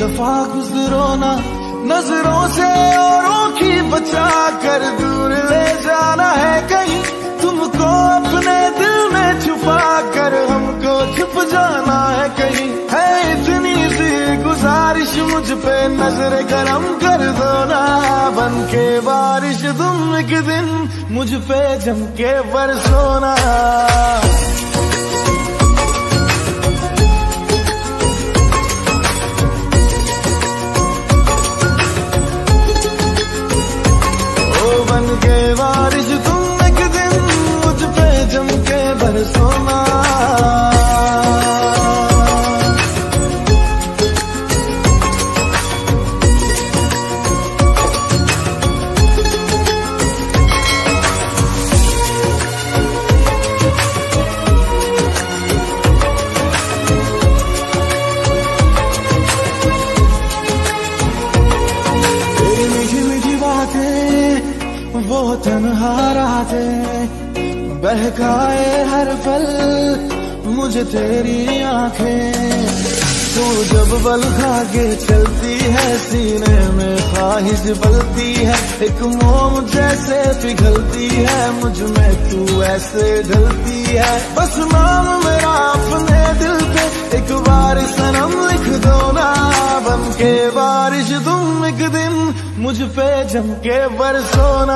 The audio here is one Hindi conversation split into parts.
दफा गुजरो ना नजरों से औरों की बचा कर, दूर ले जाना है कहीं तुमको अपने दिल में छुपा कर, हमको छुप जाना है कहीं। है इतनी सी गुजारिश मुझ पे नजर करम कर दो ना, बन के बारिश तुम एक दिन मुझ पे जम के बरसो ना। बन के बारिश तुम एक दिन मुझ पे जम के बरसो ना। तेरी मीठी मीठी बातें वो तन्हा रातें, बहकाए हर पल मुझे तेरी आंखें। तू जब बल खा के चलती है सीने में ख्वाहिश पलती है, एक मोम जैसे पिघलती है मुझ में तू ऐसे ढलती है। बस नाम मेरा अपने दिल पे एक बार सनम लिख दो ना, बन के बारिश तुम एक दिन मुझ पे जम के बरसो ना।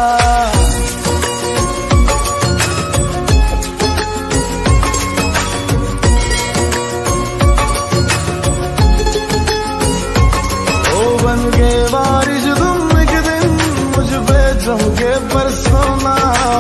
बन के बारिश तुम एक दिन मुझ पे जम के बरसो ना।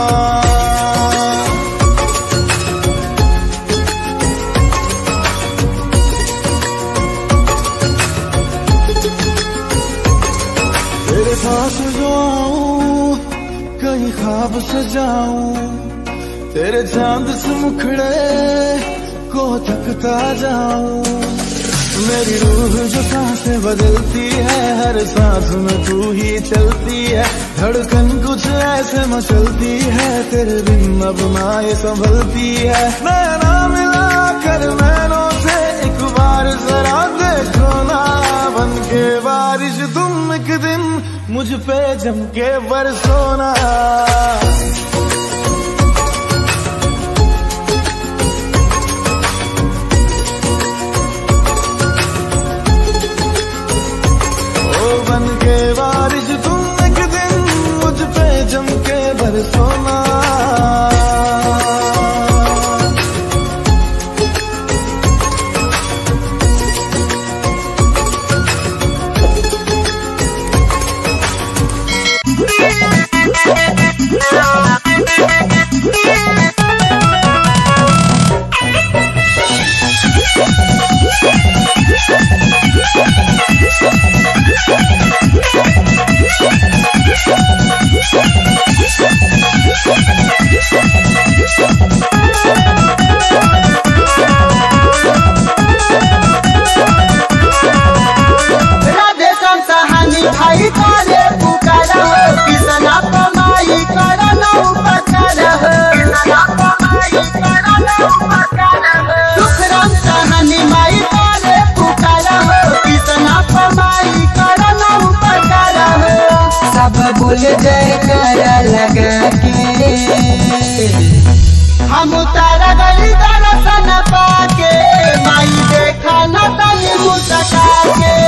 तेरे पास जो आऊं कहीं ख्वाब सजाऊं, तेरे चांद से मुखड़े को तकता जाऊं। मेरी रूह जो सांसें बदलती है, हर सांस में तू ही चलती है, धड़कन कुछ ऐसे मचलती है, तेरे बिन अब ना ये संभलती है। नैना मिला कर नैनों से एक बार जरा देखो ना, बन के बारिश तुम एक दिन मुझ पे जम के बरसो ना। बन के बारिश तुम एक दिन मुझ पे जम के बरसो ना। बोल जयकारा लगा के हम तारा गली दर्शन पाके, माई देखा न तनी मुस्का के।